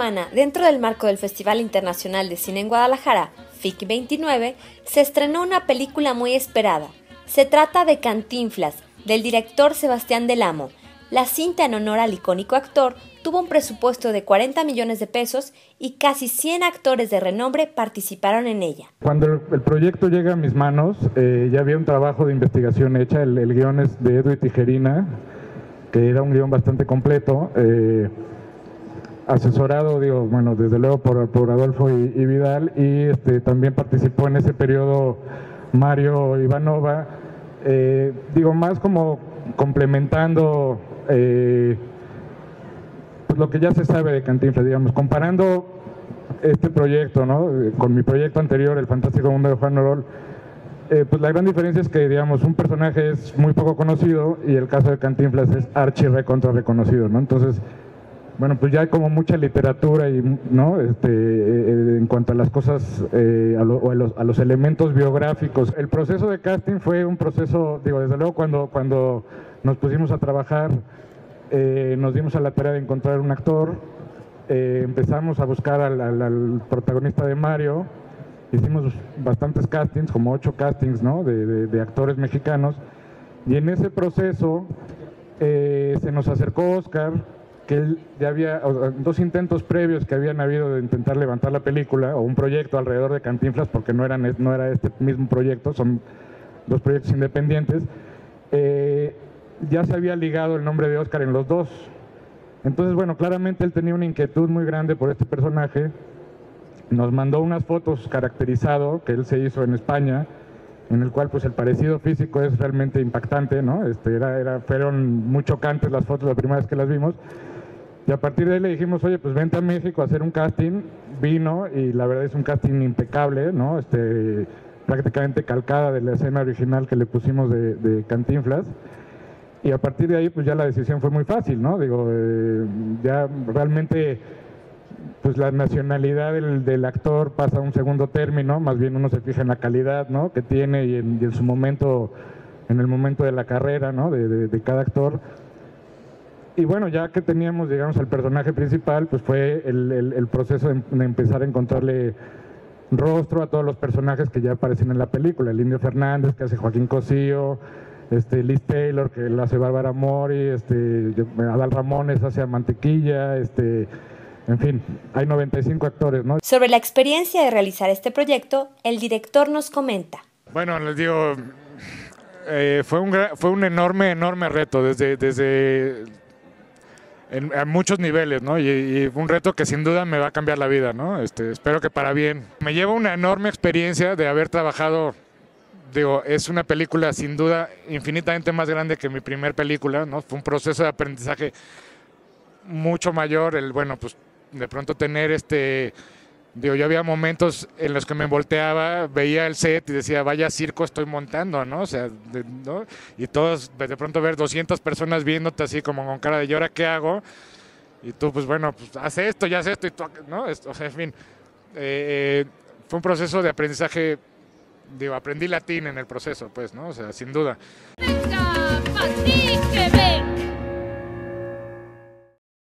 semana, dentro del marco del Festival Internacional de Cine en Guadalajara, FIC 29, se estrenó una película muy esperada. Se trata de Cantinflas, del director Sebastián Del Amo. La cinta, en honor al icónico actor, tuvo un presupuesto de 40 millones de pesos y casi 100 actores de renombre participaron en ella. Cuando el proyecto llega a mis manos, ya había un trabajo de investigación hecha. El guión es de Edu y Tijerina, que era un guión bastante completo, asesorado, desde luego por Adolfo y Vidal, y también participó en ese periodo Mario Ivanova, más como complementando pues lo que ya se sabe de Cantinflas, comparando este proyecto, ¿no?, con mi proyecto anterior, El Fantástico Mundo de Juan Orol. Pues la gran diferencia es que, un personaje es muy poco conocido y el caso de Cantinflas es archi recontra reconocido, ¿no? Entonces, pues ya hay como mucha literatura y, ¿no?, en cuanto a las cosas, a los elementos biográficos. El proceso de casting fue un proceso, desde luego cuando nos pusimos a trabajar, nos dimos a la tarea de encontrar un actor, empezamos a buscar al protagonista de Mario. Hicimos bastantes castings, como 8 castings, ¿no?, de actores mexicanos, y en ese proceso se nos acercó Oscar, que él ya había 2 intentos previos que habían habido de intentar levantar la película, o un proyecto alrededor de Cantinflas, porque no era este mismo proyecto, son 2 proyectos independientes. Ya se había ligado el nombre de Oscar en los 2. Entonces, claramente él tenía una inquietud muy grande por este personaje. Nos mandó unas fotos caracterizado que él se hizo en España, en el cual pues el parecido físico es realmente impactante, ¿no? Fueron muy chocantes las fotos la primera vez que las vimos, y a partir de ahí le dijimos, oye, pues vente a México a hacer un casting. Vino y la verdad es un casting impecable, ¿no? Prácticamente calcada de la escena original que le pusimos de Cantinflas, y a partir de ahí pues ya la decisión fue muy fácil, ¿no? Ya realmente pues la nacionalidad del actor pasa a un segundo término, más bien uno se fija en la calidad, ¿no?, que tiene y en su momento, en el momento de la carrera, ¿no?, de cada actor. Y ya que teníamos, al personaje principal, pues fue el proceso de empezar a encontrarle rostro a todos los personajes que ya aparecen en la película. El Indio Fernández, que hace Joaquín Cosío, Liz Taylor, que lo hace Bárbara Mori, Adal Ramones hace a Mantequilla, en fin, hay 95 actores, ¿no? Sobre la experiencia de realizar este proyecto, el director nos comenta. Bueno, les digo, fue un enorme reto, a muchos niveles, ¿no? Y un reto que sin duda me va a cambiar la vida, ¿no? Espero que para bien. Me lleva una enorme experiencia de haber trabajado. Es una película sin duda infinitamente más grande que mi primer película, ¿no? Fue un proceso de aprendizaje mucho mayor, pues de pronto tener yo había momentos en los que me volteaba, veía el set y decía, vaya circo estoy montando, ¿no? ¿no? Y todos, de pronto ver 200 personas viéndote así como con cara de, ¿y ahora qué hago? Y tú, pues haz esto, ya haz esto, y tú, ¿no? En fin, fue un proceso de aprendizaje, aprendí latín en el proceso, pues, ¿no? Sin duda. ¡Venga, Pati, que ven!